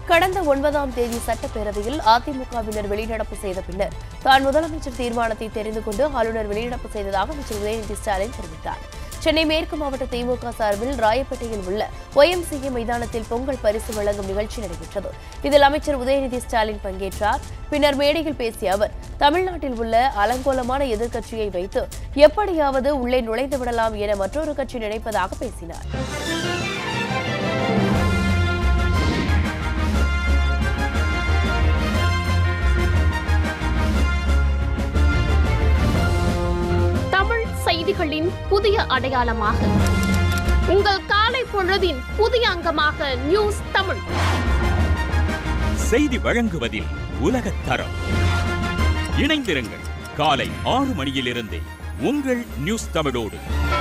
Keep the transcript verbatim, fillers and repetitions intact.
கடந்த ஒன்பதாம் தேதி சட்டப்பேரவையில் அதிமுகவினர் வெளிநடப்பு செய்த பின்னர் தான் முதலமைச்சர் தீர்மானத்தை தெரிந்து கொண்டு ஆளுநர் வெளிநடப்பு செய்ததாக அமைச்சர் உதயநிதி ஸ்டாலின் தெரிவித்தார். சென்னை மேற்கு மாவட்ட திமுக சார்பில் ராயப்பேட்டையில் உள்ள ஒய்எம்சிஏ மைதானத்தில் பொங்கல் பரிசு வழங்கும் நிகழ்ச்சி நடைபெற்றது. இதில் அமைச்சர் உதயநிதி ஸ்டாலின் பங்கேற்றார். பின்னர் மேடையில் பேசிய அவர், தமிழ்நாட்டில் உள்ள அலங்கோலமான எதிர்க்கட்சியை வைத்து எப்படியாவது உள்ளே நுழைந்து விடலாம் என மற்றொரு கட்சி நினைப்பதாக பேசினார். செய்திகளின் புதிய அடையாளமாக உங்கள் காலை பொழுதின் புதிய அங்கமாக நியூஸ் தமிழ் செய்தி வழங்குவதில் உலகத் தரம். இணைந்திருங்கள் காலை ஆறு மணியிலிருந்தே உங்கள் நியூஸ் தமிழோடு.